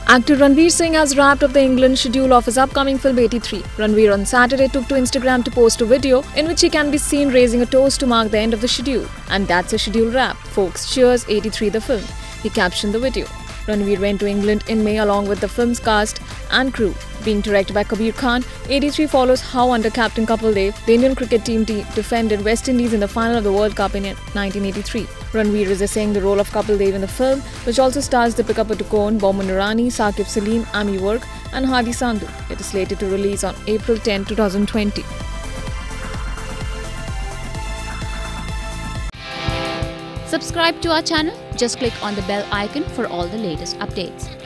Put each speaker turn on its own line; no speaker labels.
Actor Ranveer Singh has wrapped up the England schedule of his upcoming film 83. Ranveer on Saturday took to Instagram to post a video in which he can be seen raising a toast to mark the end of the schedule. And that's a schedule wrap. Folks, cheers 83 the film. He captioned the video. Ranveer went to England in May along with the film's cast and crew. Being directed by Kabir Khan, 83 follows how under Captain Kapil Dev, the Indian cricket team defended West Indies in the final of the World Cup in 1983. Ranveer is essaying the role of Kapil Dev in the film, which also stars Deepika Padukone, Boman Irani, Saqib Salim, Amy Work and Hadi Sandhu. It is slated to release on April 10, 2020.
Subscribe to our channel. Just click on the bell icon for all the latest updates.